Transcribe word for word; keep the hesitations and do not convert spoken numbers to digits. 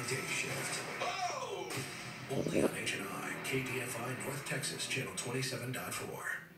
Day Shift. Oh! Only on H and I, K D F I North Texas, channel twenty-seven point four.